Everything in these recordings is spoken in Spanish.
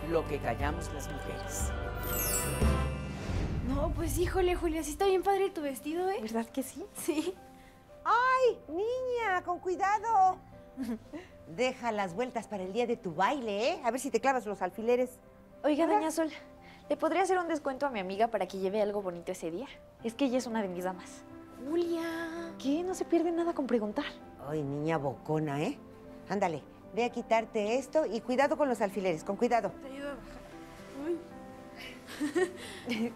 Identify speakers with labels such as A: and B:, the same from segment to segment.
A: lo que callamos las mujeres.
B: No, pues híjole, Julia, sí está bien padre tu vestido, ¿eh?
C: ¿Verdad que sí?
B: Sí.
D: ¡Ay, niña, con cuidado! Deja las vueltas para el día de tu baile, ¿eh? A ver si te clavas los alfileres.
C: Oiga, doña Sol, ¿le podría hacer un descuento a mi amiga para que lleve algo bonito ese día? Es que ella es una de mis damas.
B: Julia.
C: ¿Qué? No se pierde nada con preguntar.
D: Ay, niña bocona, ¿eh? Ándale, ve a quitarte esto y cuidado con los alfileres, con cuidado.
B: Te ayudo a bajar. Uy.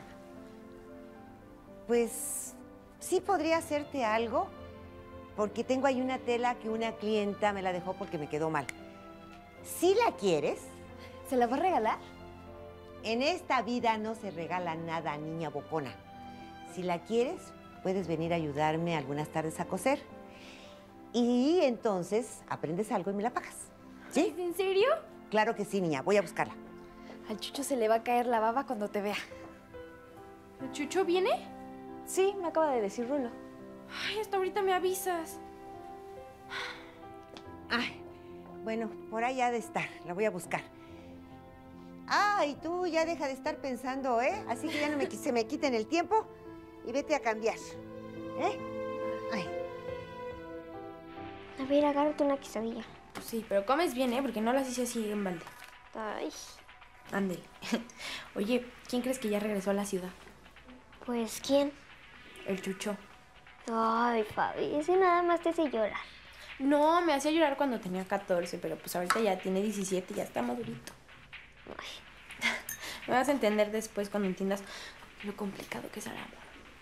D: Pues sí podría hacerte algo, porque tengo ahí una tela que una clienta me la dejó porque me quedó mal. ¿Sí la quieres?
C: ¿Se la va a regalar?
D: En esta vida no se regala nada, niña bocona. Si la quieres, puedes venir a ayudarme algunas tardes a coser. Y entonces aprendes algo y me la pagas. ¿Sí?
B: ¿En serio?
D: Claro que sí, niña. Voy a buscarla.
C: Al Chucho se le va a caer la baba cuando te vea.
B: ¿El Chucho viene?
C: Sí, me acaba de decir Rulo.
B: Ay, hasta ahorita me avisas.
D: Ay, bueno, por ahí ha de estar. La voy a buscar. Ah, y tú ya deja de estar pensando, ¿eh? Así que ya no se me quiten el tiempo y vete a cambiar. ¿Eh? Ay.
E: A ver, agárrate una quesadilla.
B: Sí, pero comes bien, ¿eh? Porque no las hice así en balde.
E: Ay,
B: Ándale. Oye, ¿quién crees que ya regresó a la ciudad?
E: pues, ¿quién?
B: El Chucho.
E: Ay, Fabi, ese nada más te hace llorar.
B: No, me hacía llorar cuando tenía 14, pero pues ahorita ya tiene 17 y ya está madurito.
E: Ay.
B: Me vas a entender después cuando entiendas lo complicado que es el amor.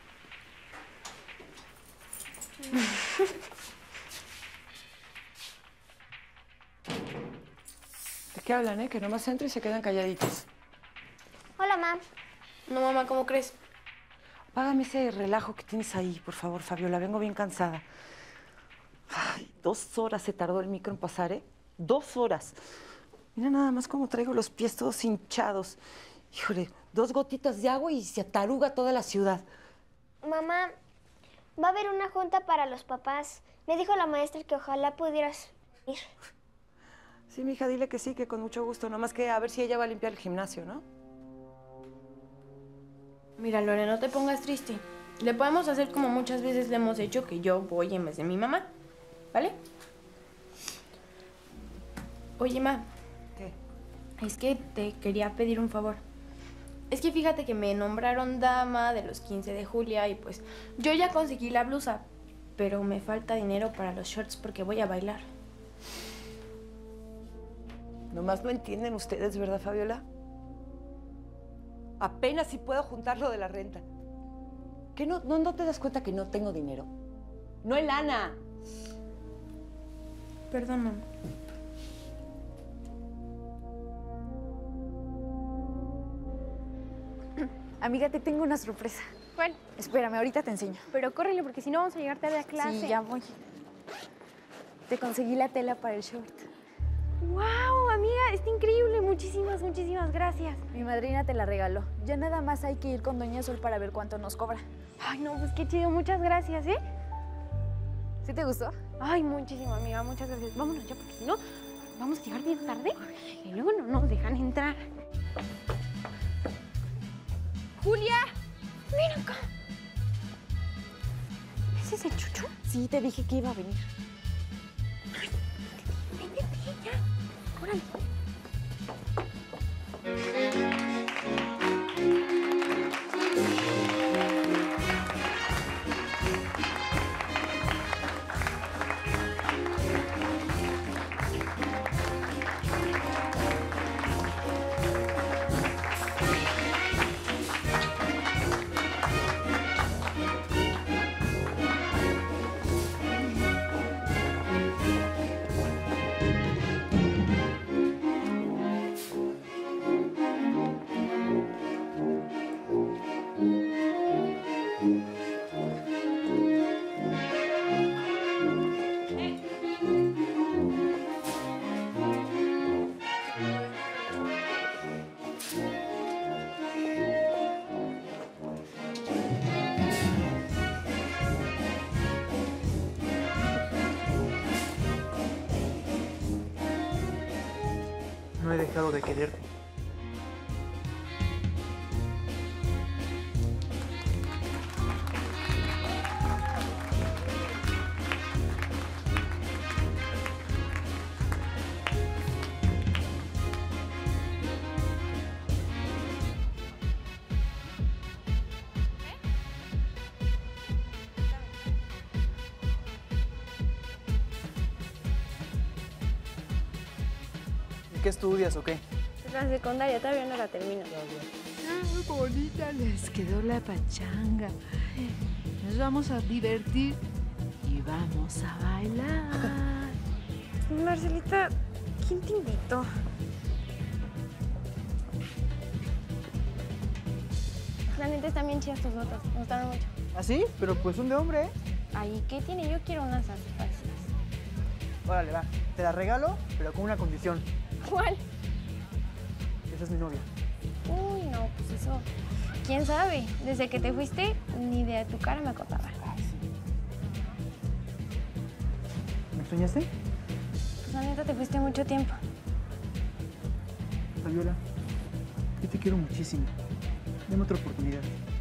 A: ¿De qué hablan, eh? Que nomás entro y se quedan calladitos.
E: Hola, mam.
B: No, mamá, ¿cómo crees?
A: Apágame ese relajo que tienes ahí, por favor, Fabiola. Vengo bien cansada. Ay, 2 horas se tardó el micro en pasar, ¿eh? 2 horas. Mira nada más cómo traigo los pies todos hinchados. Híjole, 2 gotitas de agua y se ataruga toda la ciudad.
E: Mamá, va a haber una junta para los papás. Me dijo la maestra que ojalá pudieras ir.
A: Sí, mija, dile que sí, que con mucho gusto. Nomás que a ver si ella va a limpiar el gimnasio, ¿no?
B: Mira, Lore, no te pongas triste. Le podemos hacer como muchas veces le hemos hecho, que yo voy en vez de mi mamá. ¿Vale? Oye, ma.
A: ¿Qué?
B: Es que te quería pedir un favor. Es que fíjate que me nombraron dama de los 15 de Julia y pues yo ya conseguí la blusa, pero me falta dinero para los shorts porque voy a bailar.
A: Nomás no entienden ustedes, ¿verdad, Fabiola? Apenas si puedo juntar lo de la renta. ¿Qué no te das cuenta que no tengo dinero? No hay lana.
B: Perdón, mamá.
C: Amiga, te tengo una sorpresa.
B: ¿Cuál?
C: Espérame, ahorita te enseño.
B: Pero córrele porque si no vamos a llegar tarde a clase.
C: Sí, ya voy. Te conseguí la tela para el short.
B: ¡Wow, amiga! Está increíble. Muchísimas, muchísimas gracias.
C: Mi madrina te la regaló. Ya nada más hay que ir con Doña Sol para ver cuánto nos cobra.
B: Ay, no, pues qué chido. Muchas gracias, ¿eh?
C: ¿Sí te gustó?
B: Ay, muchísimo, amiga. Muchas gracias. Vámonos ya porque si no vamos a llegar bien tarde y luego no nos dejan entrar. ¡Julia! ¡Ven acá! ¿Ese es el Chucho?
C: Sí, te dije que iba a venir.
B: Vente, ya. Órale.
F: no he dejado de quererte. ¿Qué estudias o qué?
B: La secundaria todavía no la termino.
G: ¡Qué bonita les quedó la pachanga! Nos vamos a divertir y vamos a bailar.
B: Marcelita, ¿quién te invitó? La neta están bien chidas tus botas, me gustaron mucho.
F: ¿Ah, sí? Pero pues son de hombre, ¿eh?
B: Ay, ¿qué tiene? Yo quiero unas así falsas.
F: Órale, va. Te la regalo, pero con una condición.
B: ¿Cuál?
F: Esa es mi novia.
B: Uy, no, pues eso. ¿Quién sabe? Desde que te fuiste, ni de tu cara me acordaba.
F: ¿Me extrañaste?
B: Pues la neta te fuiste mucho tiempo.
F: Fabiola, yo te quiero muchísimo. Dame otra oportunidad.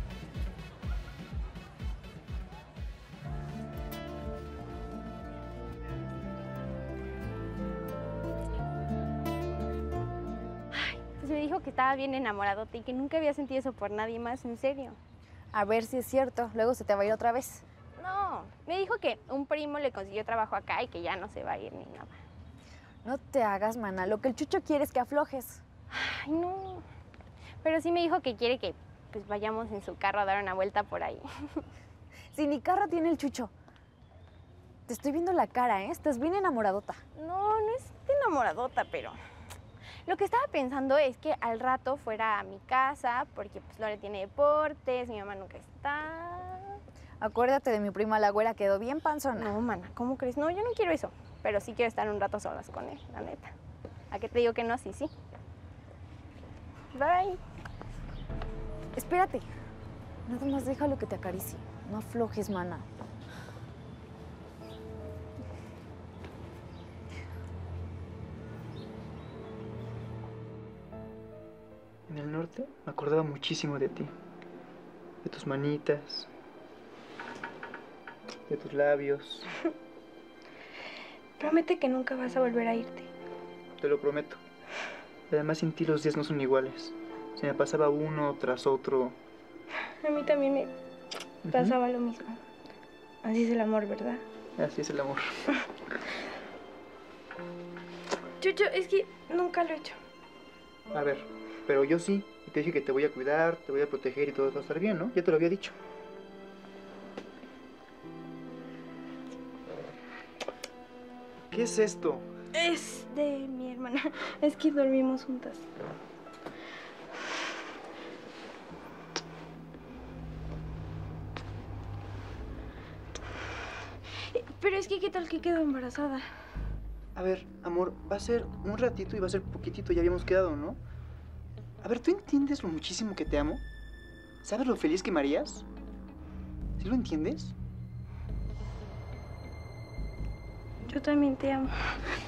B: Pues me dijo que estaba bien enamoradote y que nunca había sentido eso por nadie más, en serio.
C: A ver si es cierto. Luego se te va a ir otra vez.
B: No, me dijo que un primo le consiguió trabajo acá y que ya no se va a ir ni nada.
C: No te hagas, mana. Lo que el Chucho quiere es que aflojes.
B: Ay, no. Pero sí me dijo que quiere que pues vayamos en su carro a dar una vuelta por ahí.
C: Si ni carro tiene el Chucho. Te estoy viendo la cara, ¿eh? Estás bien enamoradota.
B: No, no es enamoradota, pero lo que estaba pensando es que al rato fuera a mi casa, porque pues Lore tiene deportes, mi mamá nunca está.
C: Acuérdate de mi prima la güera, quedó bien panzona.
B: No, mana, ¿cómo crees? No, yo no quiero eso, pero sí quiero estar un rato solas con él, la neta. ¿A qué te digo que no? Sí, sí. Bye.
C: Espérate. Nada más déjalo que te acaricie. No aflojes, mana.
F: En el norte me acordaba muchísimo de ti. De tus manitas. De tus labios.
B: Promete que nunca vas a volver a irte.
F: Te lo prometo. Además, sin ti los días no son iguales. Se me pasaba uno tras otro.
B: A mí también me pasaba lo mismo. Así es el amor, ¿verdad?
F: Así es el amor.
B: Chucho, es que nunca lo he hecho.
F: A ver, pero yo sí. Y te dije que te voy a cuidar, te voy a proteger y todo va a estar bien, ¿no? Ya te lo había dicho. ¿Qué es esto?
B: Es de mi hermana. Es que dormimos juntas. Pero es que, ¿qué tal que quedo embarazada?
F: A ver, amor, va a ser un ratito y va a ser poquitito, ya habíamos quedado, ¿no? A ver, ¿tú entiendes lo muchísimo que te amo? ¿Sabes lo feliz que me harías? ¿Sí lo entiendes?
B: Yo también te amo.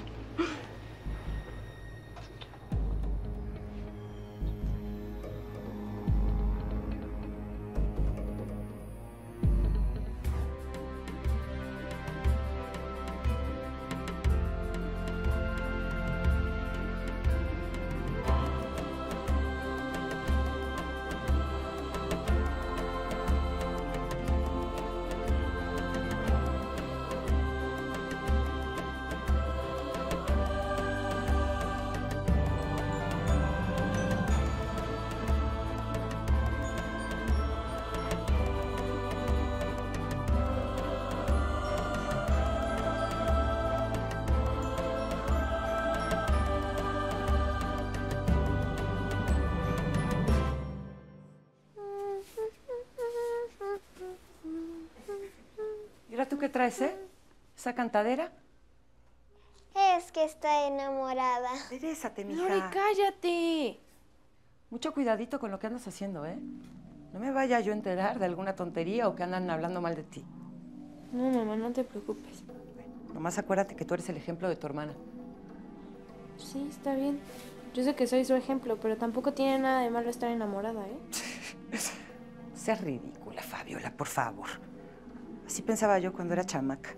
A: ¿Y ahora tú qué traes, ¿Esa cantadera?
E: Es que está enamorada.
A: Enderezate, mija.
B: Lore, cállate.
A: Mucho cuidadito con lo que andas haciendo, No me vaya yo a enterar de alguna tontería o que andan hablando mal de ti.
B: No, mamá, no te preocupes.
A: Nomás acuérdate que tú eres el ejemplo de tu hermana.
B: Sí, está bien. Yo sé que soy su ejemplo, pero tampoco tiene nada de malo estar enamorada, ¿eh?
A: Seas ridícula, Fabiola, por favor. Así pensaba yo cuando era chamaca.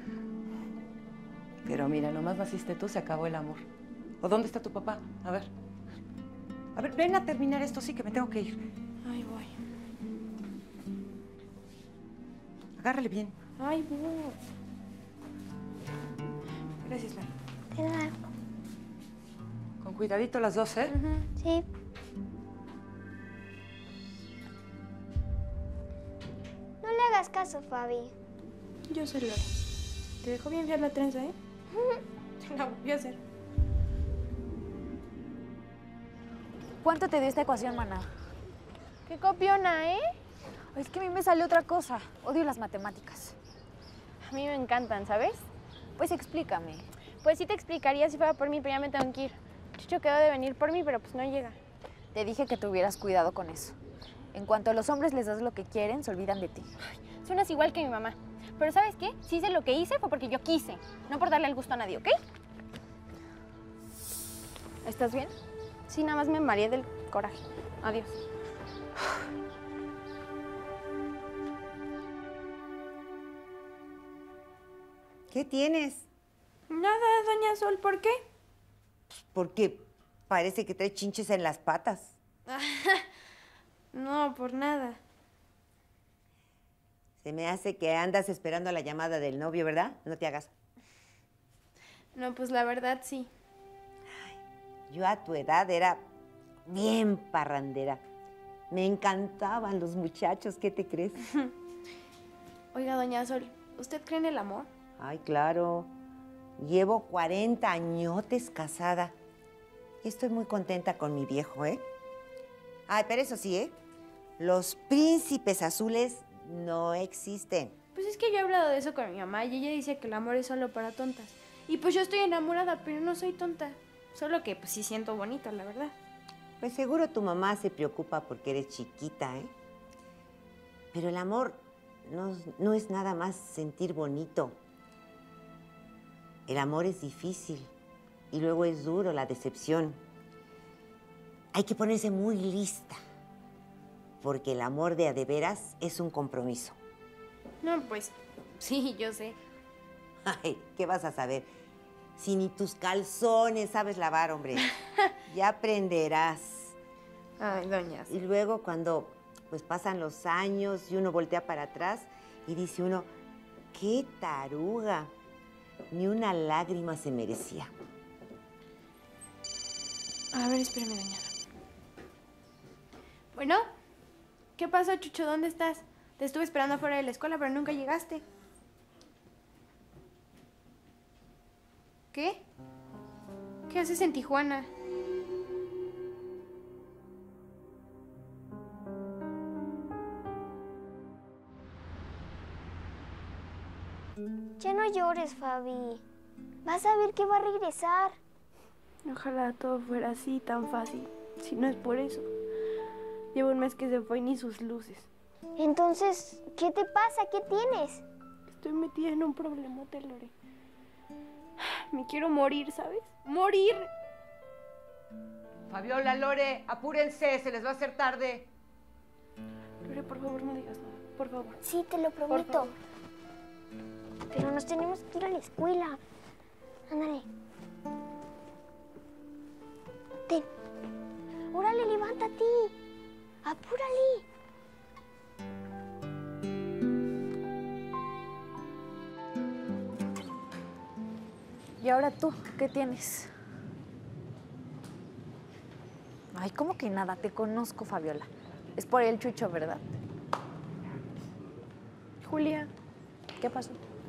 A: Pero mira, nomás naciste tú, se acabó el amor. ¿O dónde está tu papá? A ver. A ver, ven a terminar esto, sí, que me tengo que ir.
B: Ay, voy.
A: Agárrale bien.
B: Ay, voy. Gracias, Lali.
E: De nada.
A: Con cuidadito las dos, ¿eh?
E: Sí. No le hagas caso, Fabi.
B: Yo soy Lore. Te dejó bien fea la trenza, ¿eh? La voy a hacer.
C: ¿Cuánto te dio esta ecuación, maná?
B: Qué copiona, ¿eh?
C: Es que a mí me sale otra cosa. Odio las matemáticas.
B: A mí me encantan, ¿sabes?
C: Pues explícame.
B: Pues sí te explicaría si fuera por mí, pero ya me tengo que ir. Chucho quedó de venir por mí, pero pues no llega.
C: Te dije que tuvieras cuidado con eso. En cuanto a los hombres les das lo que quieren, se olvidan de ti.
B: Suenas igual que mi mamá. Pero ¿sabes qué? Si hice lo que hice fue porque yo quise, no por darle el gusto a nadie, ¿ok?
C: ¿Estás bien?
B: Sí, nada más me mareé del coraje. Adiós.
D: ¿Qué tienes?
B: Nada, doña Sol, ¿por qué?
D: Porque parece que trae chinches en las patas.
B: No, por nada.
D: Se me hace que andas esperando la llamada del novio, ¿verdad? No te hagas.
B: No, pues la verdad sí.
D: Yo a tu edad era bien parrandera. Me encantaban los muchachos, ¿qué te crees?
B: Oiga, doña Sol, ¿usted cree en el amor?
D: Ay, claro. Llevo 40 añotes casada. Y estoy muy contenta con mi viejo, ¿eh? Ay, pero eso sí, ¿eh? Los príncipes azules no existen.
B: Pues es que yo he hablado de eso con mi mamá y ella dice que el amor es solo para tontas. Y pues yo estoy enamorada, pero no soy tonta. Solo que pues sí siento bonito, la verdad.
D: Pues seguro tu mamá se preocupa porque eres chiquita, ¿eh? Pero el amor no es nada más sentir bonito. El amor es difícil y luego es duro la decepción. Hay que ponerse muy lista, porque el amor de a de veras es un compromiso.
B: No, pues sí, yo sé.
D: Ay, ¿qué vas a saber? Si ni tus calzones sabes lavar, hombre. Ya aprenderás.
B: Ay, doña Sol.
D: Y luego cuando pues pasan los años y uno voltea para atrás y dice uno, ¡qué taruga! Ni una lágrima se merecía.
B: A ver, espérame, doña Sol. Bueno, ¿qué pasó, Chucho? ¿Dónde estás? Te estuve esperando afuera de la escuela, pero nunca llegaste. ¿Qué? ¿Qué haces en Tijuana?
E: Ya no llores, Fabi. Vas a ver que va a regresar.
B: Ojalá todo fuera así, tan fácil. Si no es por eso. Llevo un mes que se fue y ni sus luces.
E: Entonces, ¿qué te pasa? ¿Qué tienes?
B: Estoy metida en un problemote, Lore. Me quiero morir, ¿sabes? ¡Morir!
A: Fabiola, Lore, apúrense, se les va a hacer tarde.
B: Lore, por favor, no digas nada. Por favor.
E: Sí, te lo
B: Por
E: prometo.
B: favor.
E: Pero nos tenemos que ir a la escuela. Ándale. Ten. Órale, levántate. Apúrale.
C: ¿Y ahora tú? ¿Qué tienes? Ay, ¿cómo que nada? Te conozco, Fabiola. Es por el Chucho, ¿verdad?
B: Julia,
C: ¿Qué pasó?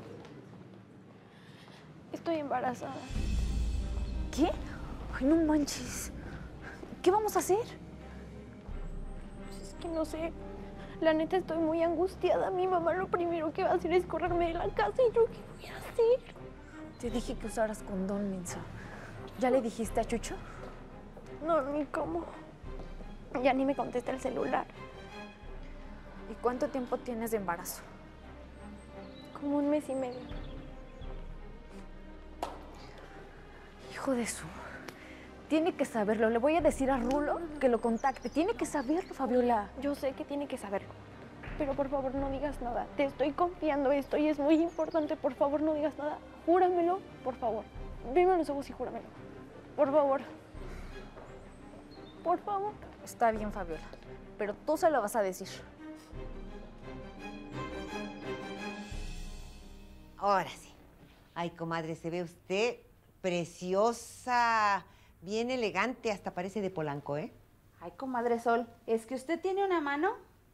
B: estoy embarazada.
C: ¿Qué? Ay, no manches. ¿Qué vamos a hacer?
B: Pues es que no sé. La neta estoy muy angustiada. Mi mamá lo primero que va a hacer es correrme de la casa. ¿Y yo qué voy a hacer?
C: Te dije que usaras condón, mensa. ¿Ya le dijiste a Chucho?
B: No, ni cómo. Ya ni me contesta el celular.
C: ¿Y cuánto tiempo tienes de embarazo?
B: Como un mes y medio.
C: Hijo de su... Tiene que saberlo. Le voy a decir a Rulo que lo contacte. Tiene que saberlo, Fabiola.
B: Yo sé que tiene que saberlo. Pero por favor no digas nada. Te estoy confiando esto y es muy importante. Por favor no digas nada. Júramelo, por favor. Veme a los ojos y júramelo. Por favor. Por favor.
C: Está bien, Fabiola. Pero tú se lo vas a decir.
D: Ahora sí. Ay, comadre, se ve usted preciosa, bien elegante, hasta parece de Polanco, ¿eh?
H: Ay, comadre Sol, ¿es que usted tiene una mano?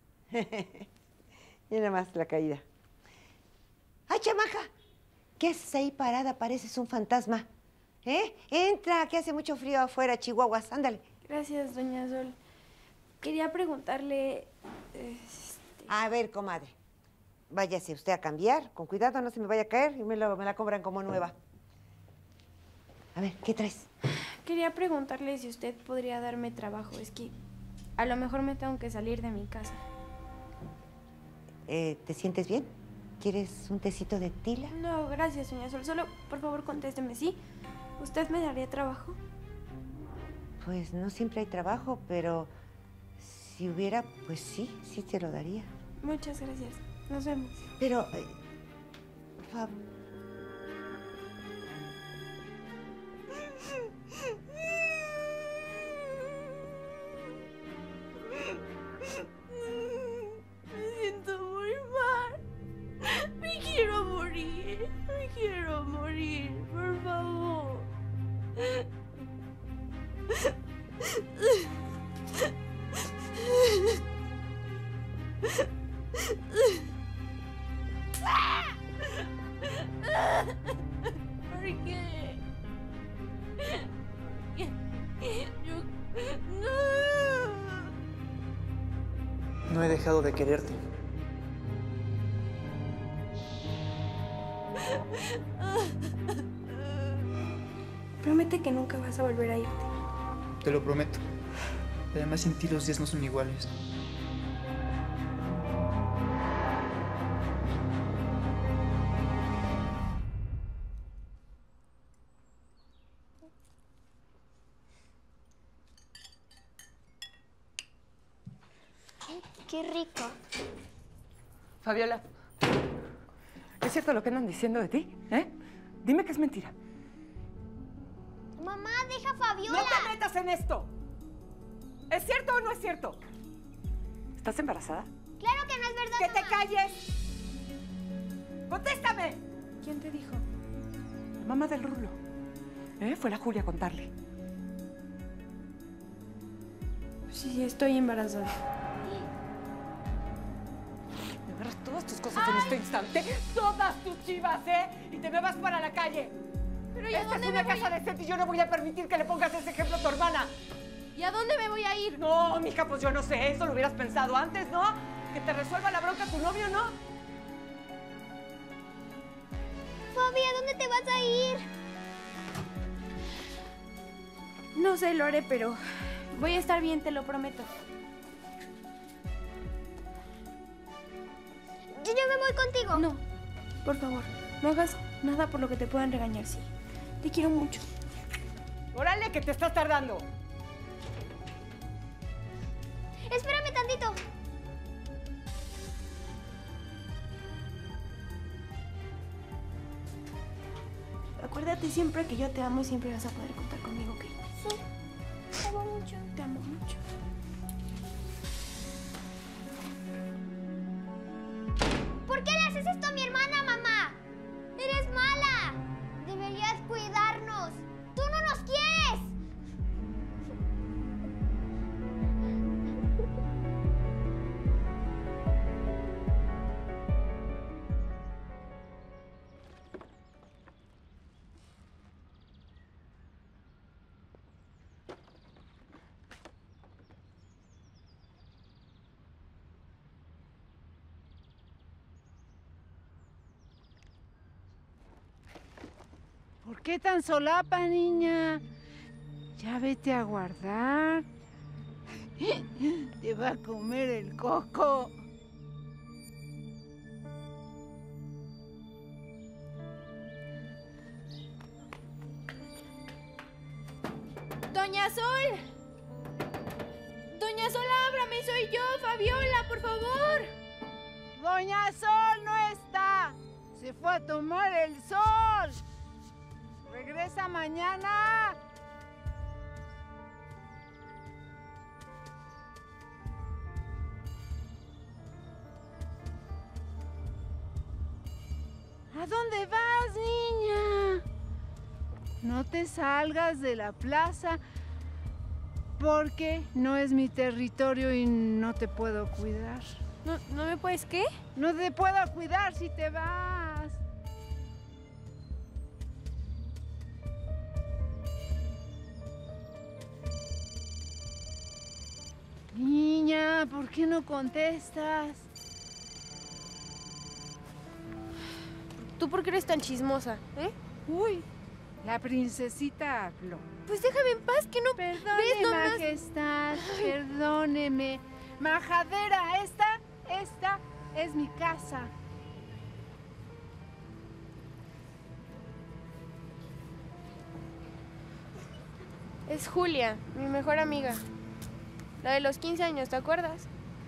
D: Y nada más la caída. ¡Ay, chamaja! ¿Qué haces ahí parada? Pareces un fantasma. ¿Eh? Entra, que hace mucho frío afuera, Chihuahuas. Ándale.
B: Gracias, doña Sol. Quería preguntarle...
D: A ver, comadre. Váyase usted a cambiar. Con cuidado, no se me vaya a caer y me la cobran como nueva. A ver, ¿qué traes?
B: Quería preguntarle si usted podría darme trabajo. Es que a lo mejor me tengo que salir de mi casa.
D: ¿Te sientes bien? ¿Quieres un tecito de tila?
B: No, gracias, doña Sol. Solo, por favor, contésteme. ¿Sí? ¿Usted me daría trabajo?
D: Pues no siempre hay trabajo, pero si hubiera, pues sí, sí te lo daría.
B: Muchas gracias. Nos vemos.
D: Pero,
B: Me siento muy mal. Me quiero morir. Me quiero morir. Por favor. ¿Por qué? Yo... No.
F: No he dejado de quererte.
B: Promete que nunca vas a volver a irte.
F: Te lo prometo. Además, sin ti los días no son iguales.
E: Qué rico.
A: Fabiola, ¿es cierto lo que andan diciendo de ti? ¿Eh? Dime que es mentira.
E: Mamá, deja a Fabiola.
A: ¡No te metas en esto! ¿Es cierto o no es cierto? ¿Estás embarazada?
E: Claro que no es verdad,
A: ¡Que te
E: mamá.
A: calles! ¡Contéstame!
B: ¿Quién te dijo?
A: La mamá del Rulo. Fue la Julia a contarle.
B: Sí, estoy embarazada.
A: Me agarras todas tus cosas en este instante. Todas tus chivas, ¿eh? Y te me vas para la calle.
B: Pero ¿y a
A: Esta es
B: dónde
A: una
B: me voy?
A: casa decente y yo no voy a permitir que le pongas ese ejemplo a tu hermana.
B: ¿Y a dónde me voy a ir?
A: No, mija, pues yo no sé. Eso lo hubieras pensado antes, ¿no? Que te resuelva la bronca tu novio, ¿no?
E: Fabi, ¿a dónde te vas a ir?
B: No sé, lo haré, pero voy a estar bien, te lo prometo.
E: Yo me voy contigo.
B: No, por favor, no hagas nada por lo que te puedan regañar, sí. Te quiero mucho.
A: ¡Órale, que te estás tardando!
E: Espérame tantito.
B: Acuérdate siempre que yo te amo y siempre vas a poder contar conmigo, ¿ok?
E: Sí, te amo mucho.
B: Te amo mucho.
E: ¿Por qué le haces esto a mi hermana, mamá? ¡Eres mala! Deberías cuidarnos. ¡Tú no nos quieres!
G: ¿Por qué tan solapa, niña? Ya vete a guardar. Te va a comer el coco.
B: ¡Doña Sol! ¡Doña Sol, ábrame! ¡Soy yo, Fabiola, por favor!
G: Doña Sol no está. Se fue a tomar el sol. Regresa mañana. ¿A dónde vas, niña? No te salgas de la plaza porque no es mi territorio y no te puedo cuidar.
B: ¿No me puedes qué?
G: No te puedo cuidar si te vas. Niña, ¿por qué no contestas?
B: ¿Tú por qué eres tan chismosa,
G: Uy, la princesita habló.
B: Pues déjame en paz, que no...
G: Perdone,
B: ¿Ves nomás?
G: majestad, perdóneme. Majadera, esta es mi casa.
B: Es Julia, mi mejor amiga. La de los 15 años, ¿te acuerdas?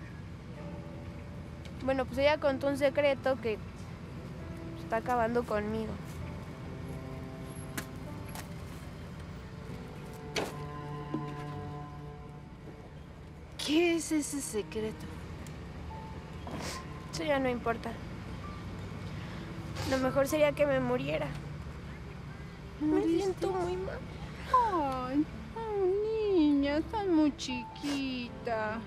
B: Bueno, pues ella contó un secreto que está acabando conmigo.
G: ¿Qué es ese secreto?
B: Eso ya no importa. Lo mejor sería que me muriera. Me siento muy mal.
G: Ay, niña, estás muy chiquita.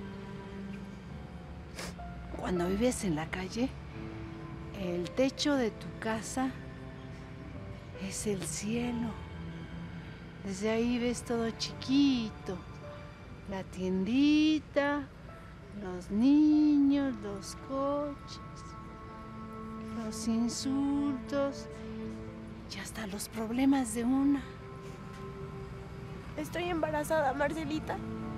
G: Cuando vives en la calle, el techo de tu casa es el cielo. Desde ahí ves todo chiquito. La tiendita, los niños, los coches, los insultos y hasta los problemas de una.
B: Estoy embarazada, Marcelita.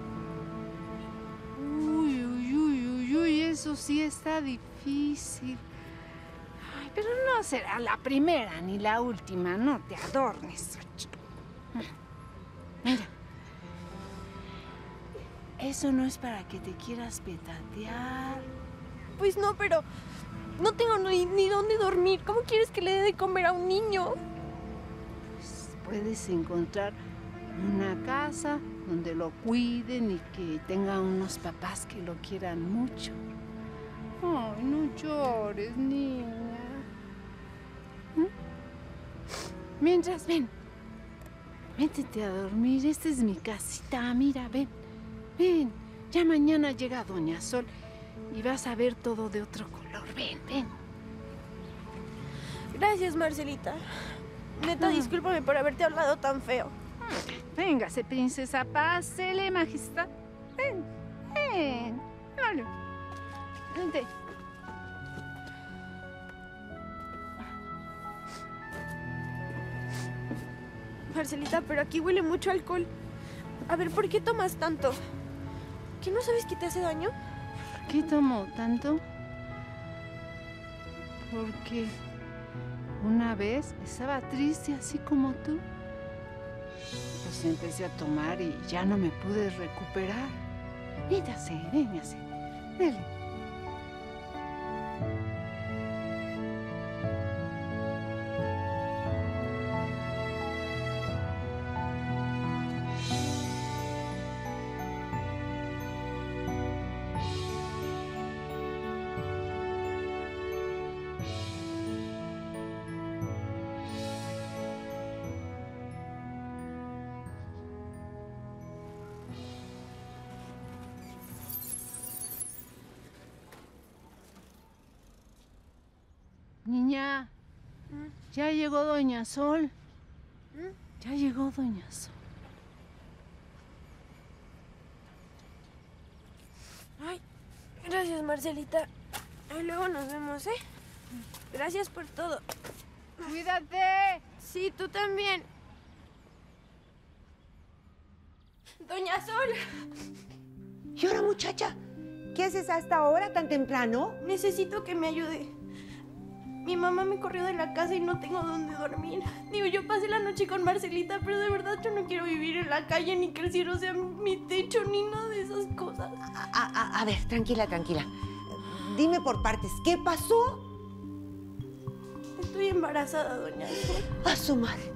G: Uy, eso sí está difícil. Ay, pero no será la primera ni la última, no te adornes. Mira. Eso no es para que te quieras petatear.
B: Pues no, pero no tengo ni dónde dormir. ¿Cómo quieres que le dé de comer a un niño?
G: Pues puedes encontrar una casa donde lo cuiden y que tenga unos papás que lo quieran mucho. Ay, no llores, niña. Mientras, ven. Métete a dormir. Esta es mi casita. Mira, ven. Ven, ya mañana llega Doña Sol y vas a ver todo de otro color. Ven.
B: Gracias, Marcelita. Neta, discúlpame por haberte hablado tan feo.
G: Véngase, princesa, pásele, majestad. Ven. Vale. Vente.
B: Marcelita, pero aquí huele mucho a alcohol. A ver, ¿por qué tomas tanto? ¿Que no sabes que te hace daño?
G: ¿Por qué tomo tanto? Porque una vez estaba triste, así como tú. Pues empecé a tomar y ya no me pude recuperar. Véngase. Dale. Niña, ya llegó Doña Sol. Ya llegó Doña Sol.
B: Ay, gracias, Marcelita. Ay, luego nos vemos, ¿eh? Gracias por todo.
G: ¡Cuídate!
B: Sí, tú también. Doña Sol.
D: ¿Y ahora, muchacha? ¿Qué haces a esta hora tan temprano?
B: Necesito que me ayude. Mi mamá me corrió de la casa y no tengo dónde dormir. Digo, yo pasé la noche con Marcelita, pero de verdad yo no quiero vivir en la calle, ni que el cielo sea mi techo, ni nada de esas cosas.
D: A ver, tranquila, tranquila. Dime por partes, ¿qué pasó?
B: Estoy embarazada, doña Sol.
D: A su madre.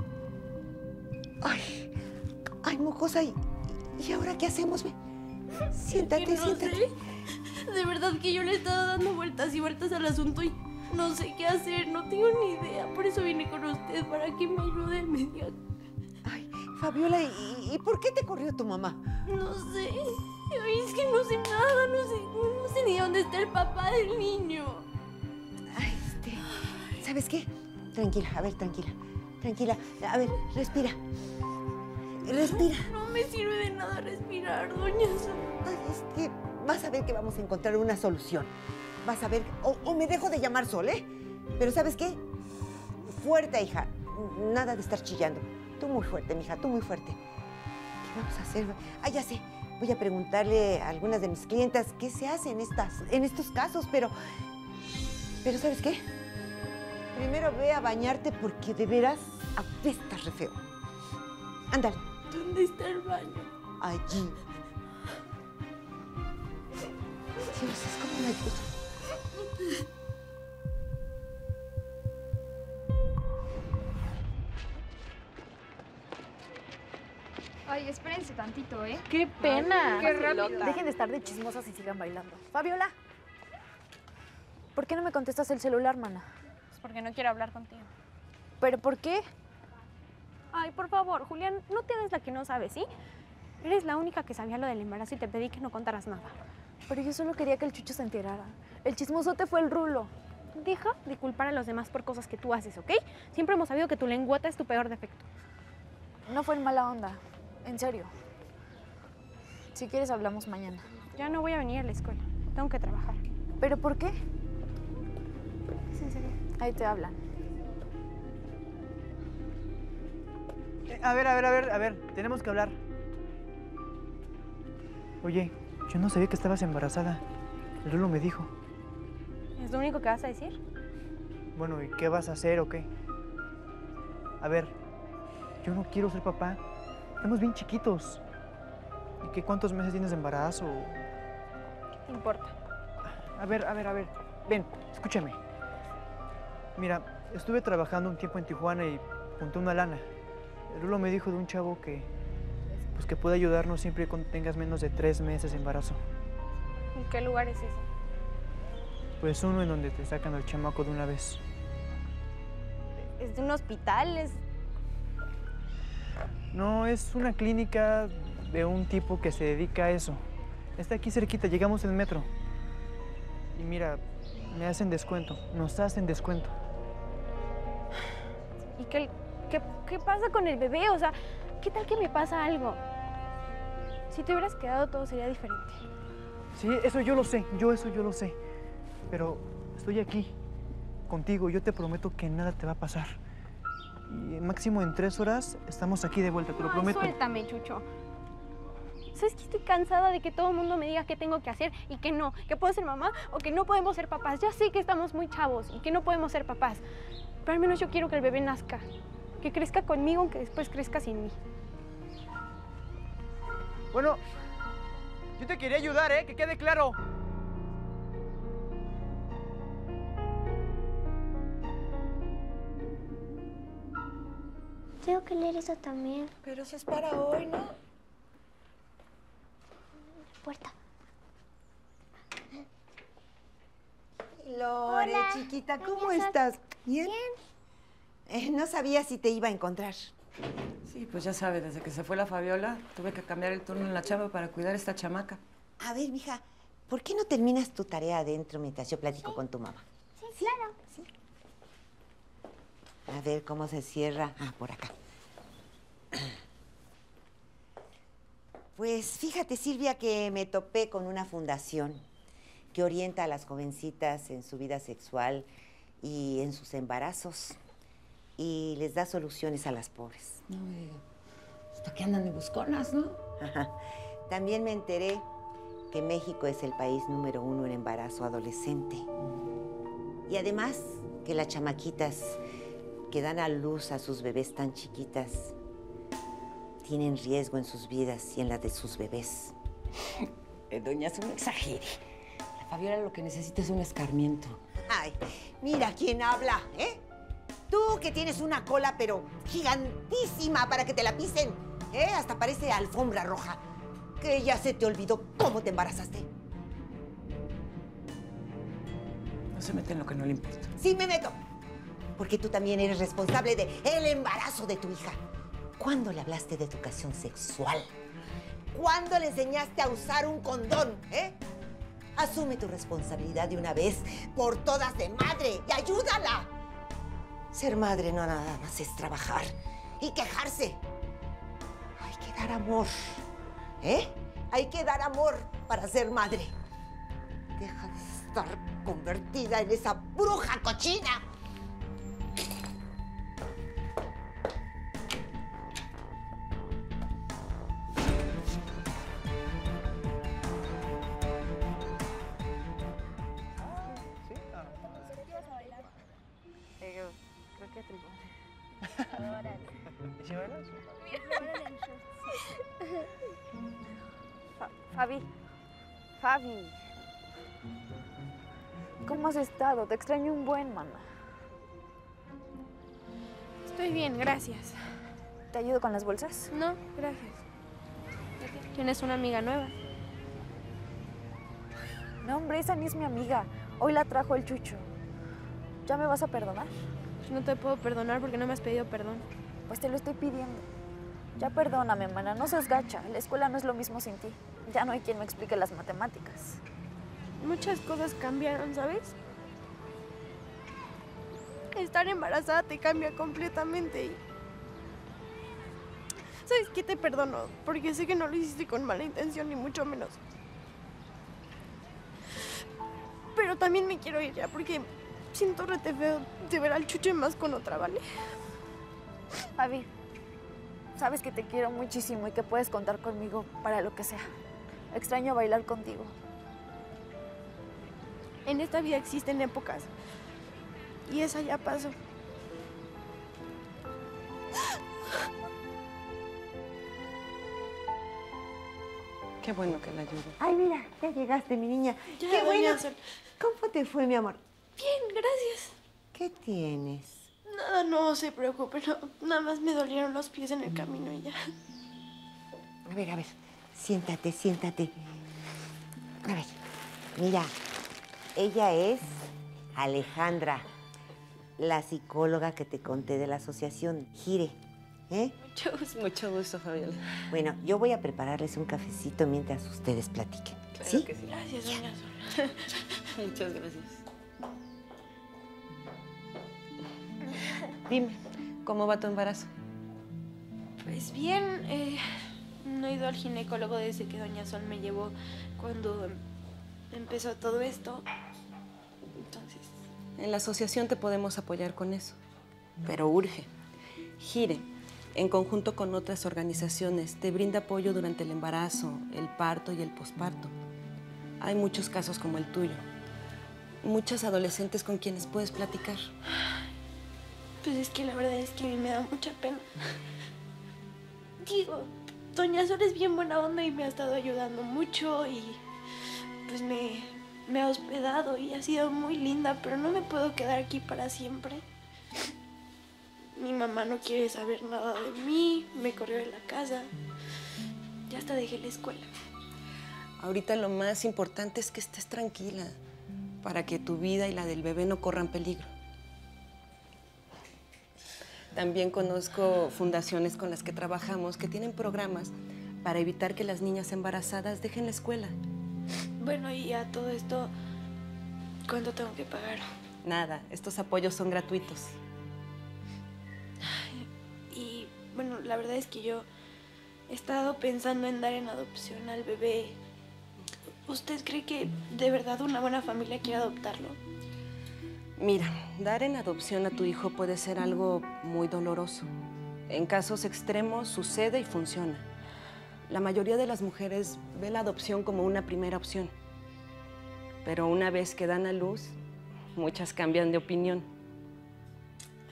D: Ay, mocosa, ¿y ahora qué hacemos? Siéntate,
B: Que no
D: siéntate.
B: sé. De verdad que yo le he estado dando vueltas y vueltas al asunto y no sé qué hacer, no tengo ni idea. Por eso vine con usted, para que me ayude, me diga.
D: Ay, Fabiola, ¿y por qué te corrió tu mamá?
B: No sé. Ay, es que no sé nada, no sé ni dónde está el papá del niño.
D: Ay, ¿sabes qué? Tranquila, a ver, tranquila. Tranquila. A ver, respira. Respira.
B: No me sirve de nada respirar, doña Sol.
D: Ay, vas a ver que vamos a encontrar una solución. Vas a ver, o me dejo de llamar Sol, ¿eh? Pero ¿sabes qué? Fuerte, hija. Nada de estar chillando. Tú muy fuerte, mija, tú muy fuerte. ¿Qué vamos a hacer? Ah, ya sé. Voy a preguntarle a algunas de mis clientas qué se hace en estos casos, pero ¿sabes qué? Primero ve a bañarte porque de veras apestas re feo. Ándale.
B: ¿Dónde está el baño?
D: Allí. Dios, es como una ayuda.
I: Ay, espérense tantito, ¿eh?
C: ¡Qué pena!
I: ¡Qué rápido!
C: Dejen de estar de chismosas y sigan bailando. Fabiola, ¿por qué no me contestas el celular, mana?
B: Pues porque no quiero hablar contigo.
C: ¿Pero por qué?
J: Ay, por favor, Julián, no te hagas la que no sabes, ¿sí? Eres la única que sabía lo del embarazo y te pedí que no contaras nada.
C: Pero yo solo quería que el Chucho se enterara. El chismosote fue el Rulo.
J: Deja de culpar a los demás por cosas que tú haces, ¿ok? Siempre hemos sabido que tu lengüeta es tu peor defecto.
C: No fue en mala onda. En serio. Si quieres, hablamos mañana.
J: Ya no voy a venir a la escuela. Tengo que trabajar.
C: ¿Pero por qué?
J: ¿Es en serio?
C: Ahí te hablan.
F: A ver, tenemos que hablar. Oye, yo no sabía que estabas embarazada. El Rulo me dijo.
J: ¿Es lo único que vas a decir?
F: Bueno, ¿y qué vas a hacer o qué? A ver, yo no quiero ser papá. Estamos bien chiquitos. ¿Y qué cuántos meses tienes de embarazo?
J: ¿Qué te importa?
F: A ver. Ven, escúchame. Mira, estuve trabajando un tiempo en Tijuana y junté una lana. El Rulo me dijo de un chavo que puede ayudarnos siempre que tengas menos de 3 meses de embarazo.
J: ¿En qué lugar es ese?
F: Pues uno en donde te sacan al chamaco de una vez.
J: ¿Es de un hospital?
F: No, es una clínica de un tipo que se dedica a eso. Está aquí cerquita, llegamos en metro. Y mira, me hacen descuento, nos hacen descuento.
J: ¿Y qué pasa con el bebé? O sea, ¿qué tal que me pasa algo? Si te hubieras quedado, todo sería diferente.
F: Sí, eso yo lo sé, eso yo lo sé. Pero estoy aquí, contigo, yo te prometo que nada te va a pasar. Y máximo en 3 horas estamos aquí de vuelta, te lo prometo.
J: Suéltame, Chucho. ¿Sabes que estoy cansada de que todo el mundo me diga qué tengo que hacer y que no? Que puedo ser mamá o que no podemos ser papás. Ya sé que estamos muy chavos y que no podemos ser papás. Pero al menos yo quiero que el bebé nazca. Que crezca conmigo, aunque después crezca sin mí.
F: Bueno, yo te quería ayudar, ¿eh? Que quede claro.
E: Tengo que leer eso también.
A: Pero eso es para hoy, ¿no?
E: Puerta.
D: Lore,
E: Hola,
D: chiquita, ¿cómo
E: doña Sol.
D: estás? ¿Bien? No sabía si te iba a encontrar.
A: Sí, pues ya sabes, desde que se fue la Fabiola, tuve que cambiar el turno en la chamba para cuidar a esta chamaca.
D: A ver, mija, ¿por qué no terminas tu tarea adentro mientras yo platico con tu mamá?
E: Sí, claro.
D: ¿Sí? A ver cómo se cierra. Ah, por acá. Pues fíjate, Silvia, que me topé con una fundación que orienta a las jovencitas en su vida sexual y en sus embarazos y les da soluciones a las pobres.
A: No me digas. Hasta que andan de busconas, ¿no?
D: También me enteré que México es el país número 1 en embarazo adolescente. Y además que las chamaquitas que dan a luz a sus bebés tan chiquitas tienen riesgo en sus vidas y en la de sus bebés.
A: Doña Sol, no exagere. La Fabiola lo que necesita es un escarmiento.
D: Ay, mira quién habla, ¿eh? Tú que tienes una cola, pero gigantísima para que te la pisen, ¿eh? Hasta parece alfombra roja. Que ya se te olvidó cómo te embarazaste.
A: No se mete en lo que no le importa.
D: Sí me meto, porque tú también eres responsable del embarazo de tu hija. ¿Cuándo le hablaste de educación sexual? ¿Cuándo le enseñaste a usar un condón, eh? Asume tu responsabilidad de una vez por todas de madre y ayúdala. Ser madre no nada más es trabajar y quejarse. Hay que dar amor, ¿eh? Hay que dar amor para ser madre. Deja de estar convertida en esa bruja cochina.
C: Creo que tribuna. Fabi. ¿Cómo has estado? Te extraño un buen, mana.
B: Estoy bien, gracias.
C: ¿Te ayudo con las bolsas?
B: No, gracias. ¿Tienes una amiga nueva?
C: No, hombre, esa ni es mi amiga. Hoy la trajo el Chucho. ¿Ya me vas a perdonar?
B: No te puedo perdonar porque no me has pedido perdón.
C: Pues te lo estoy pidiendo. Ya perdóname, mana, no seas gacha. La escuela no es lo mismo sin ti. Ya no hay quien me explique las matemáticas.
B: Muchas cosas cambiaron, ¿sabes? Estar embarazada te cambia completamente y... ¿Sabes qué? Te perdono, porque sé que no lo hiciste con mala intención, ni mucho menos. Pero también me quiero ir ya, porque siento rete feo de ver al Chucho más con otra, ¿vale?
C: Fabi, sabes que te quiero muchísimo y que puedes contar conmigo para lo que sea. Extraño bailar contigo.
B: En esta vida existen épocas y esa ya pasó.
A: Qué bueno que la ayudo.
D: Ay, mira, ya llegaste, mi niña.
B: Ya,
D: Qué bueno.
B: doña Sol.
D: ¿Cómo te fue, mi amor?
B: Bien, gracias.
D: ¿Qué tienes?
B: Nada, no se preocupe, no, nada más me dolieron los pies en el camino y ya.
D: A ver, siéntate, siéntate. A ver, mira, ella es Alejandra, la psicóloga que te conté de la asociación Gire, ¿eh?
A: Mucho gusto, Fabiola.
D: Bueno, yo voy a prepararles un cafecito mientras ustedes platiquen.
A: Claro
D: ¿Sí?
A: que sí.
B: Gracias, doña Sol.
A: Muchas gracias. Dime, ¿cómo va tu embarazo?
B: Pues bien, no he ido al ginecólogo desde que doña Sol me llevó cuando empezó todo esto. Entonces...
K: En la asociación te podemos apoyar con eso, pero urge. Gire, en conjunto con otras organizaciones, te brinda apoyo durante el embarazo, el parto y el posparto. Hay muchos casos como el tuyo. Muchas adolescentes con quienes puedes platicar.
B: Pues es que la verdad es que a mí me da mucha pena. Digo, doña Sol es bien buena onda y me ha estado ayudando mucho y pues me ha hospedado y ha sido muy linda, pero no me puedo quedar aquí para siempre. Mi mamá no quiere saber nada de mí, me corrió de la casa, ya hasta dejé la escuela.
K: Ahorita lo más importante es que estés tranquila para que tu vida y la del bebé no corran peligro. También conozco fundaciones con las que trabajamos que tienen programas para evitar que las niñas embarazadas dejen la escuela.
B: Bueno, y a todo esto, ¿cuánto tengo que pagar?
K: Nada, estos apoyos son gratuitos.
B: Y bueno, la verdad es que yo he estado pensando en dar en adopción al bebé. ¿Usted cree que de verdad una buena familia quiere adoptarlo?
K: Mira, dar en adopción a tu hijo puede ser algo muy doloroso. En casos extremos sucede y funciona. La mayoría de las mujeres ve la adopción como una primera opción. Pero una vez que dan a luz, muchas cambian de opinión.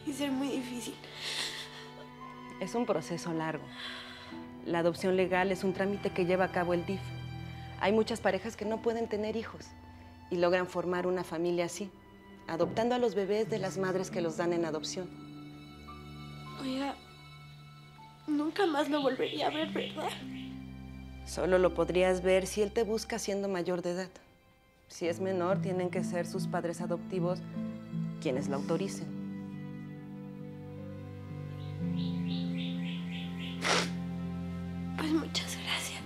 B: y ser muy difícil.
K: Es un proceso largo. La adopción legal es un trámite que lleva a cabo el DIF. Hay muchas parejas que no pueden tener hijos y logran formar una familia así, adoptando a los bebés de las madres que los dan en adopción.
B: Oiga, nunca más lo volvería a ver, ¿verdad?
K: Solo lo podrías ver si él te busca siendo mayor de edad. Si es menor, tienen que ser sus padres adoptivos quienes lo autoricen.
B: Pues muchas gracias.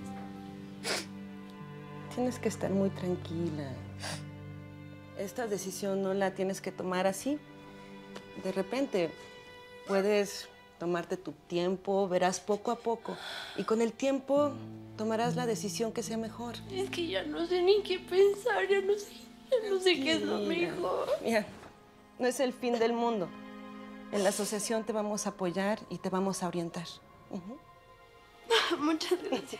K: Tienes que estar muy tranquila. Esta decisión no la tienes que tomar así. De repente, puedes tomarte tu tiempo, verás poco a poco. Y con el tiempo, tomarás la decisión que sea mejor.
B: Es que ya no sé ni qué pensar, ya no sé qué es lo mejor.
K: Mira, no es el fin del mundo. En la asociación te vamos a apoyar y te vamos a orientar.
B: Muchas gracias.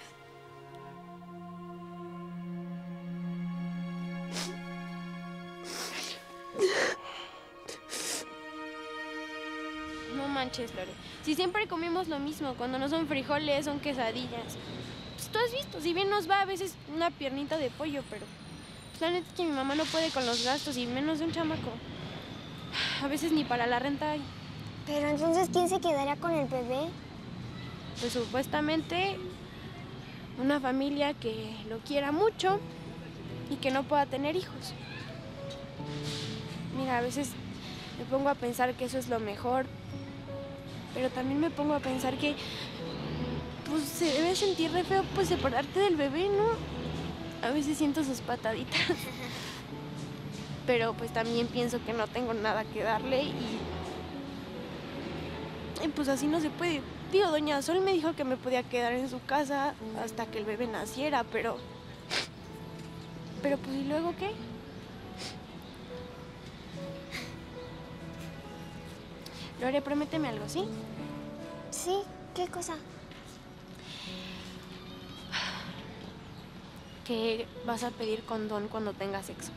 J: No manches, Lore. Si siempre comemos lo mismo, cuando no son frijoles, son quesadillas. Pues tú has visto, si bien nos va a veces una piernita de pollo, pero pues, la neta es que mi mamá no puede con los gastos y menos de un chamaco. A veces ni para la renta hay.
E: Pero entonces, ¿quién se quedaría con el bebé?
J: Pues supuestamente una familia que lo quiera mucho y que no pueda tener hijos. Mira, a veces me pongo a pensar que eso es lo mejor, pero también me pongo a pensar que pues se debe sentir re feo pues separarte del bebé, ¿no? A veces siento sus pataditas. Pero pues también pienso que no tengo nada que darle y pues así no se puede. Tío, doña Sol me dijo que me podía quedar en su casa hasta que el bebé naciera, pero pues ¿y luego qué? Lore, prométeme algo, ¿sí?
E: Sí, ¿qué cosa?
J: Que vas a pedir condón cuando tengas sexo.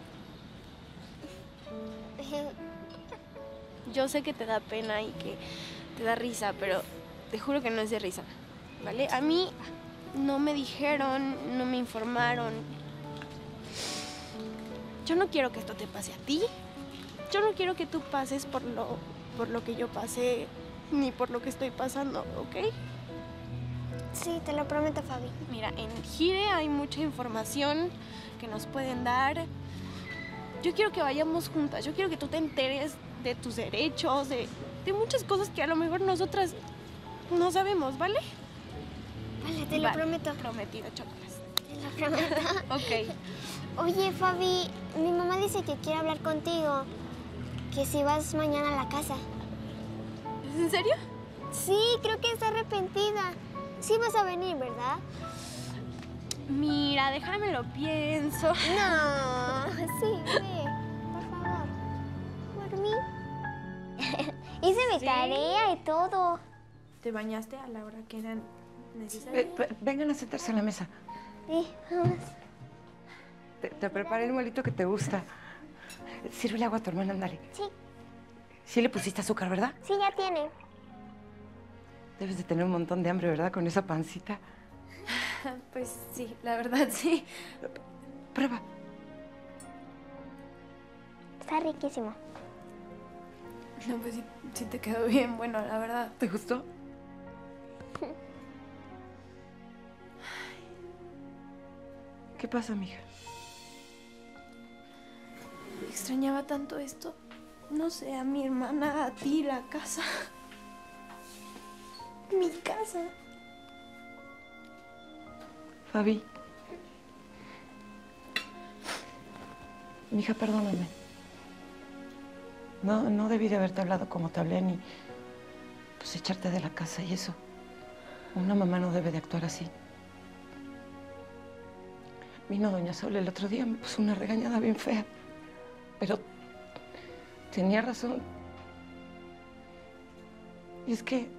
J: Yo sé que te da pena y que te da risa, pero te juro que no es de risa, ¿vale? A mí no me dijeron, no me informaron. Yo no quiero que esto te pase a ti. Yo no quiero que tú pases por lo que yo pasé, ni por lo que estoy pasando, ¿ok?
E: Sí, te lo prometo, Fabi.
J: Mira, en Gire hay mucha información que nos pueden dar. Yo quiero que vayamos juntas. Yo quiero que tú te enteres de tus derechos, de muchas cosas que a lo mejor nosotras no sabemos, ¿vale?
E: Vale, te lo prometo.
J: Prometido, chocolates.
E: Te lo prometo.
J: Ok.
E: Oye, Fabi, mi mamá dice que quiere hablar contigo. Que si vas mañana a la casa.
J: ¿Es en serio?
E: Sí, creo que está arrepentida. Sí vas a venir, ¿verdad?
J: Mira, déjame lo pienso.
E: No, sí, ve, por favor. Por mí. Hice mi tarea y todo.
B: ¿Te bañaste a la hora que era necesaria?
A: Vengan a sentarse a la mesa.
E: Sí, vamos.
A: Te preparé el molito que te gusta. Sírvele agua a tu hermana, ándale.
E: Sí.
A: Sí le pusiste azúcar, ¿verdad?
E: Sí, ya tiene.
A: Debes de tener un montón de hambre, ¿verdad? Con esa pancita.
B: Pues sí, la verdad sí.
A: Prueba.
E: Está riquísimo.
B: No, pues sí te quedó bien bueno, la verdad.
A: ¿Te gustó? ¿Qué pasa, mija?
B: Extrañaba tanto esto. No sé, a mi hermana, a ti, la casa. Mi casa.
A: Fabi. Mija, perdóname. No debí de haberte hablado como te hablé, ni pues echarte de la casa y eso. Una mamá no debe de actuar así. Vino doña Sol el otro día, me puso una regañada bien fea. Pero tenía razón. Y es que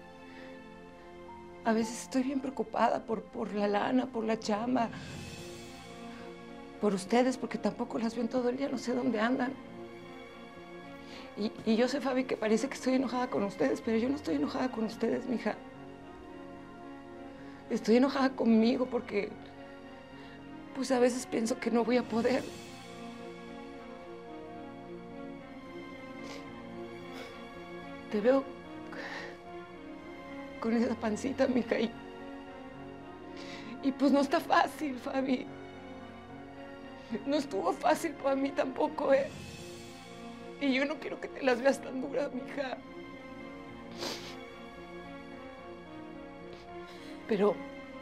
A: a veces estoy bien preocupada por la lana, por la chamba, por ustedes, porque tampoco las ven todo el día, no sé dónde andan. Y yo sé, Fabi, que parece que estoy enojada con ustedes, pero yo no estoy enojada con ustedes, mija. Estoy enojada conmigo porque, pues a veces pienso que no voy a poder. Te veo con esa pancita, mija, y pues no está fácil, Fabi. No estuvo fácil para mí tampoco, ¿eh? Y yo no quiero que te las veas tan duras, mija. Pero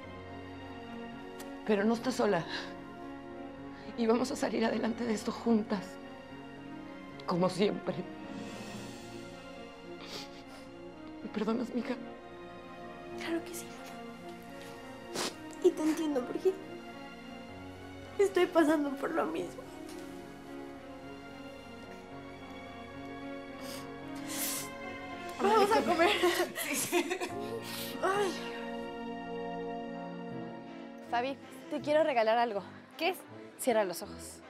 A: no estás sola. Y vamos a salir adelante de esto juntas. Como siempre. ¿Me perdonas, mija?
B: Claro que sí. Y te entiendo porque estoy pasando por lo mismo. Vamos a comer. Ay.
C: Fabi, te quiero regalar algo. ¿Qué es? Cierra los ojos.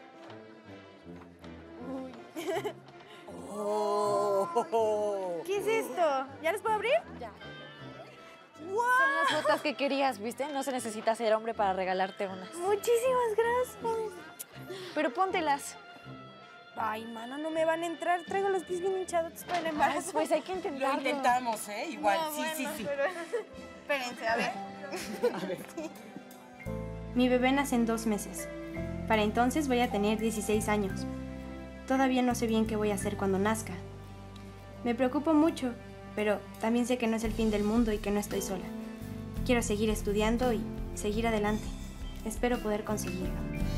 H: ¿Qué es esto? ¿Ya los puedo abrir?
C: Ya. ¡Wow! Son las botas que querías, ¿viste? No se necesita ser hombre para regalarte unas.
H: Muchísimas gracias.
C: Pero póntelas.
H: Ay, mana, no me van a entrar. Traigo los pies bien hinchados para el embarazo.
C: Pues hay que intentarlo.
L: Lo intentamos, ¿eh? Igual,
H: No,
L: sí,
H: bueno,
L: sí.
H: Pero... Espérense, a ver.
L: A ver.
B: Mi bebé nace en 2 meses. Para entonces voy a tener 16 años. Todavía no sé bien qué voy a hacer cuando nazca. Me preocupo mucho, pero también sé que no es el fin del mundo y que no estoy sola. Quiero seguir estudiando y seguir adelante. Espero poder conseguirlo.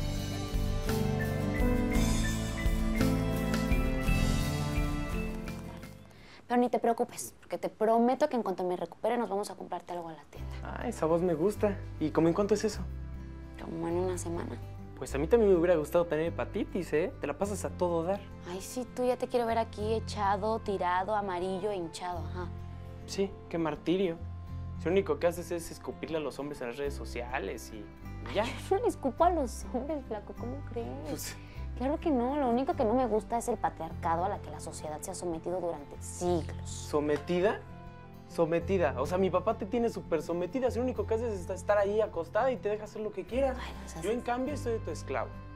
M: Pero ni te preocupes, porque te prometo que en cuanto me recupere nos vamos a comprarte algo a la tienda.
N: Ah, esa voz me gusta. ¿Y cómo en cuánto es eso?
M: Como en una semana.
N: Pues a mí también me hubiera gustado tener hepatitis, ¿eh? Te la pasas a todo dar.
M: Ay, sí, tú ya te quiero ver aquí echado, tirado, amarillo e hinchado, ajá.
N: Sí, qué martirio. Si lo único que haces es escupirle a los hombres en las redes sociales y ya.
M: Yo no le escupo a los hombres, flaco, ¿cómo crees?
N: Pues,
M: claro que no, lo único que no me gusta es el patriarcado a la que la sociedad se ha sometido durante siglos.
N: ¿sometida? Sometida. O sea, mi papá te tiene súper sometida. Si lo único que haces es estar ahí acostada y te deja hacer lo que quieras.
M: Ay, no seas
N: Yo, en cambio, soy tu esclavo.